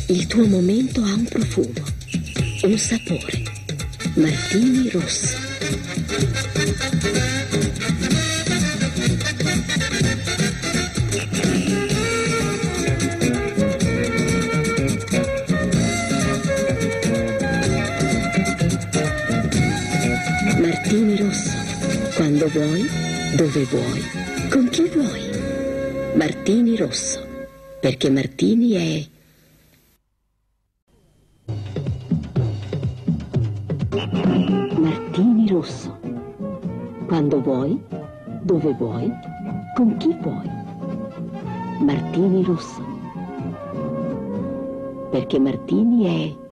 Il tuo momento ha un profumo, un sapore. Martini Rosso. Martini Rosso. Quando vuoi, dove vuoi, con chi vuoi. Martini Rosso. Perché Martini è... Martini Rosso. Quando vuoi, dove vuoi, con chi vuoi. Martini Rosso. Perché Martini è...